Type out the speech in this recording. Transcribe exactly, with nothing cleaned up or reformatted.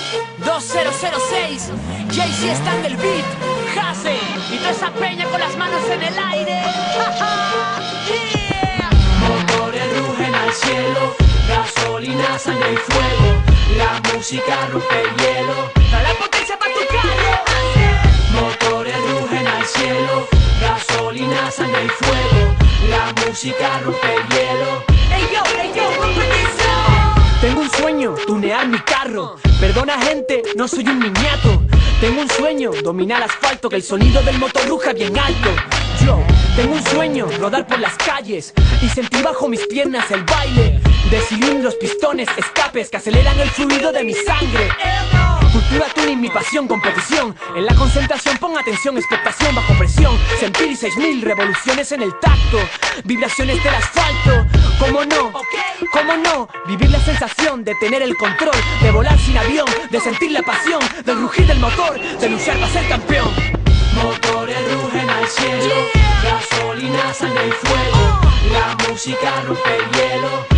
dos cero cero seis, Jay-Z está en el beat, Hase y toda esa peña con las manos en el aire. Yeah. Motores rugen al cielo, gasolina, sangre y fuego. La música rompe el hielo. Trae la potencia pa' tu carro. Motores rugen al cielo, gasolina, sangre y fuego. La música rompe el hielo. Ey yo, ey yo, rompe eso. Tengo un sueño, tunear mi carro. Perdona gente, no soy un niñato. Tengo un sueño, dominar asfalto, que el sonido del motor ruja bien alto. Yo tengo un sueño, rodar por las calles y sentir bajo mis piernas el baile de cilindros, pistones, escapes que aceleran el fluido de mi sangre. Cultura tuning, mi pasión, competición. En la concentración pon atención, expectación bajo presión. Sentir seis mil revoluciones en el tacto, vibraciones del asfalto. ¿Cómo no? ¿Cómo no? Vivir la sensación de tener el control, de volar sin avión, de sentir la pasión, del rugir del motor, de luchar para ser campeón. Motores rugen al cielo, gasolina, sangre y fuego. La música rompe el hielo.